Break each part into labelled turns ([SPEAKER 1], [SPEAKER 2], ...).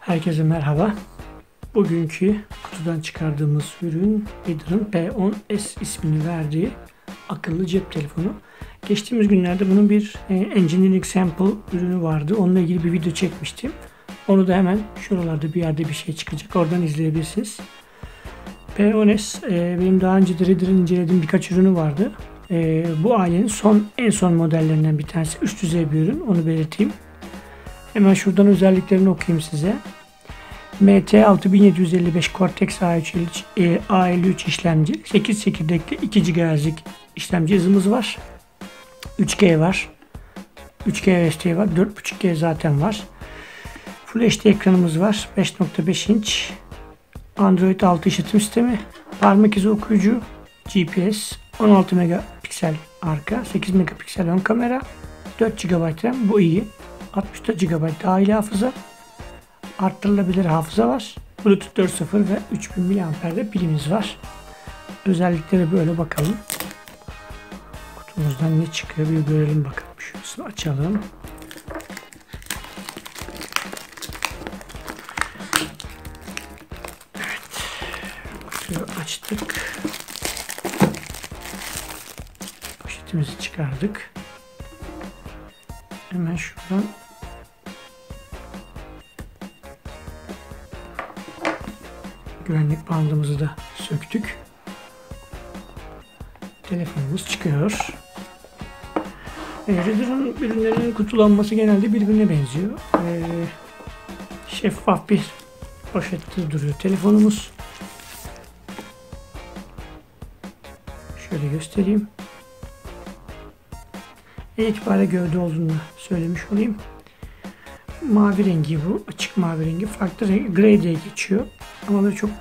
[SPEAKER 1] Herkese merhaba. Bugünkü kutudan çıkardığımız ürün Reader'ın P10S ismini verdiği akıllı cep telefonu. Geçtiğimiz günlerde bunun bir engineering sample ürünü vardı. Onunla ilgili bir video çekmiştim. Onu da hemen şuralarda bir yerde bir şey çıkacak. Oradan izleyebilirsiniz. P10S benim daha önce de Reader'ın incelediğim birkaç ürünü vardı. Bu ailenin en son modellerinden bir tanesi. Üst düzey bir ürün. Onu belirteyim. Hemen şuradan özelliklerini okuyayım size. MT6755 Cortex A53 işlemci, 8 çekirdekli 2 GHz'lik işlemci hızımız var. 3G var. 3G VST var. 4.5G zaten var. Full HD ekranımız var. 5.5 inç. Android 6 işletim sistemi. Parmak izi okuyucu. GPS. 16 megapiksel arka. 8 megapiksel ön kamera. 4 GB RAM. Bu iyi. 64 GB dahili hafıza. Arttırılabilir hafıza var. Bluetooth 4.0 ve 3000 mAh'de pilimiz var. Özelliklere böyle bakalım. Kutumuzdan ne çıkıyor bir görelim bakalım. Şurasını açalım. Evet. Kutuyu açtık. Poşetimizi çıkardık. Hemen şuradan güvenlik bandımızı da söktük. Telefonumuz çıkıyor. Reader'ın ürünlerinin kutulanması genelde birbirine benziyor. Şeffaf bir poşette duruyor telefonumuz. Şöyle göstereyim. İtibariyle gövde olduğunu söylemiş olayım. Mavi rengi bu. Açık mavi rengi. Farklı rengi gray diye geçiyor. Ama böyle çok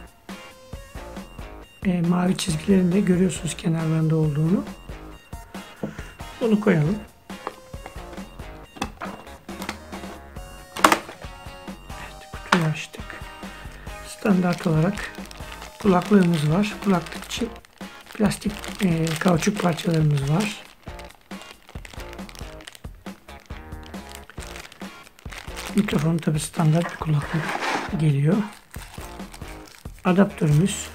[SPEAKER 1] mavi çizgilerini de görüyorsunuz kenarlarında olduğunu. Bunu koyalım. Evet, kutuyu açtık. Standart olarak kulaklığımız var. Kulaklık için plastik kauçuk parçalarımız var. Mikrofon tabi standart bir kulaklık geliyor. Adaptörümüz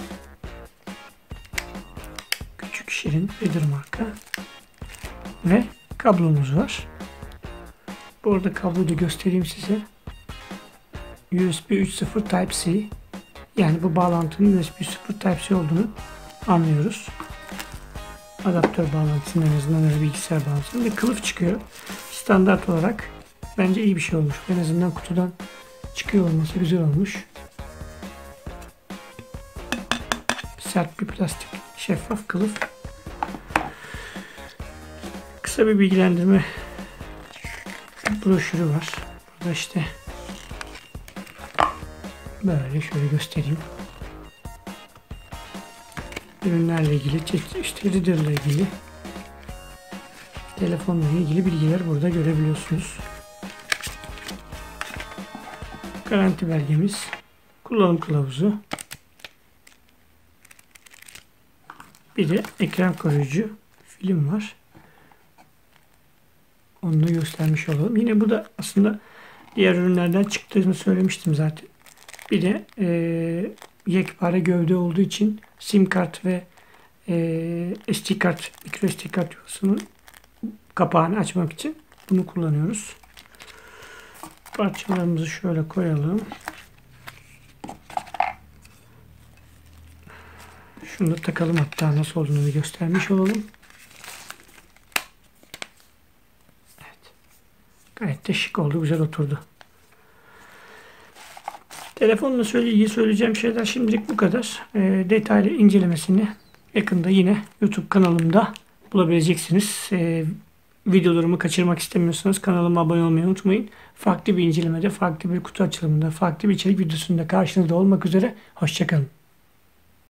[SPEAKER 1] küçük şirin Reader marka ve kablomuz var. Bu arada kabloyu da göstereyim size. USB 3.0 Type-C, yani bu bağlantının USB 3.0 Type-C olduğunu anlıyoruz. Adaptör bağlantısının en azından öyle bilgisayar bağlantısının ve kılıf çıkıyor. Standart olarak bence iyi bir şey olmuş. En azından kutudan çıkıyor olması güzel olmuş. Sert bir plastik şeffaf kılıf. Kısa bir bilgilendirme broşürü var. Burada işte böyle şöyle göstereyim. Ürünlerle ilgili, işte Reader'la ilgili, telefonla ilgili bilgiler burada görebiliyorsunuz. Garanti belgemiz, kullanım kılavuzu, bir de ekran koruyucu film var. Onu da göstermiş olalım. Yine bu da aslında diğer ürünlerden çıktığını söylemiştim zaten. Bir de yekpare gövde olduğu için sim kart ve SD kart, micro SD kart yuvasının kapağını açmak için bunu kullanıyoruz. Parçalarımızı şöyle koyalım. Şunu da takalım, hatta nasıl olduğunu göstermiş olalım. Evet. Gayet de şık oldu, güzel oturdu. Telefonla söyleyeceğim şeyler şimdilik bu kadar. Detaylı incelemesini yakında yine YouTube kanalımda bulabileceksiniz. Videolarımı kaçırmak istemiyorsanız kanalıma abone olmayı unutmayın. Farklı bir incelemede, farklı bir kutu açılımında, farklı bir içerik videosunda karşınızda olmak üzere. Hoşça kalın.